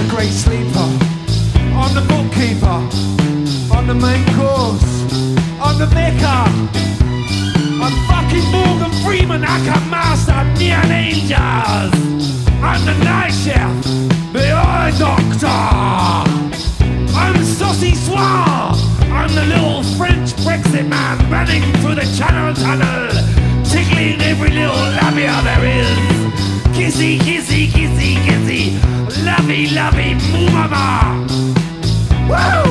great sleeper. I'm the bookkeeper. I'm the main course. I'm the vicar. I'm fucking Morgan Freeman. I can master neon angels. I'm the night chef. The eye doctor. I'm Saucy Soir. I'm the little French Brexit man running through the Channel Tunnel, tickling every little labia there is. Kissy, kissy, kissy, kissy, lovey, lovey, moo mama. Woo!